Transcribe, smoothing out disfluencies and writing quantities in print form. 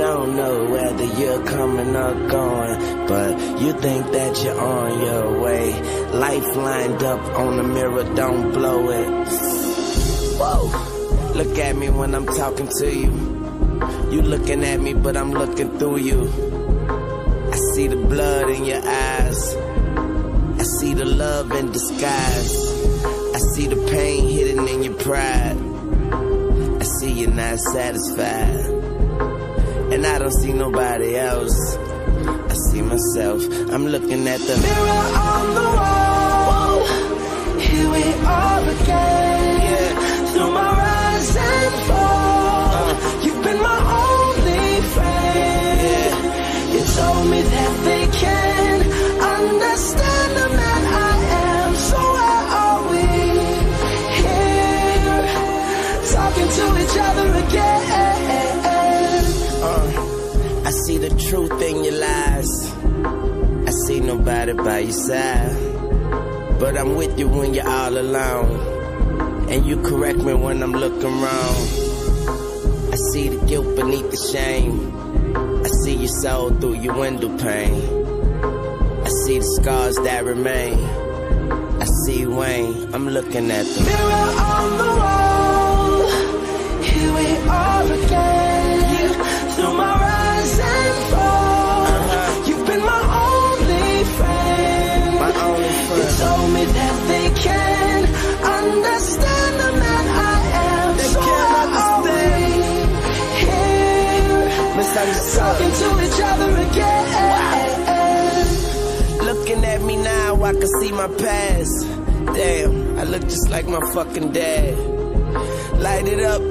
don't know whether you're coming or going, but you think that you're on your way. Life lined up on the mirror, don't blow it. Whoa, look at me when I'm talking to you. You looking at me, but I'm looking through you. I see the blood in your eyes. I see the love in disguise. I see the pain hidden in your pride. I see you're not satisfied. And I don't see nobody else. I see myself. I'm looking at the mirror on the wall. Here we are again. Yeah. Through my rise and fall, you've been my only friend. Yeah. You told me that they can understand the man I am. So why are we here, talking to each other again? I see the truth in your lies. I see nobody by your side, but I'm with you when you're all alone, and you correct me when I'm looking wrong. I see the guilt beneath the shame. I see your soul through your window pane. I see the scars that remain. I see Wayne, I'm looking at the mirror on the wall. Here we are again. Through my rise and fall, you've been my only friend. My only friend. You told me that they can understand the man I am. They so can't understand. Talking to each other again. Wow. Looking at me now, I can see my past. Damn, I look just like my fucking dad. Light it up.